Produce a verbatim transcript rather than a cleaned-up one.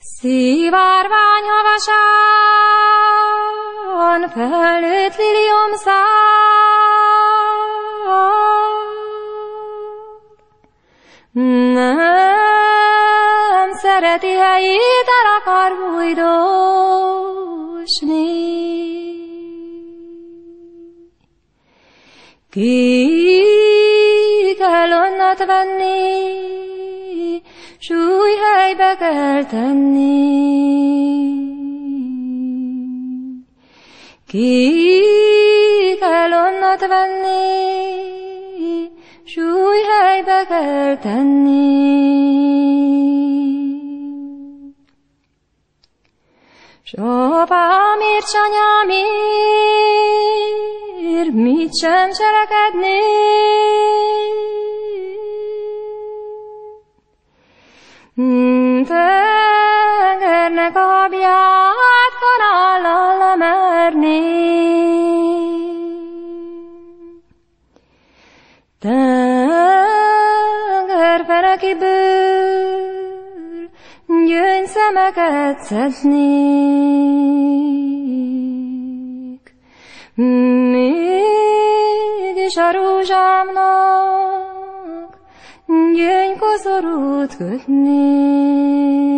Szivárvány havasán felnőtt liliomszál, nem szereti helyét, el akar bújdosni. Ki kell onnat venni, s új helybe kell tenni. Ki kell onnat venni, s új helybe kell tenni. S apámért, s anyámért mit sem cselekedni, tengernek a habját kanállal lemerni. Tengerfenekiből gyöngyszemeket szednék, mégis a rózsámnak gyöngykoszorút kötnék.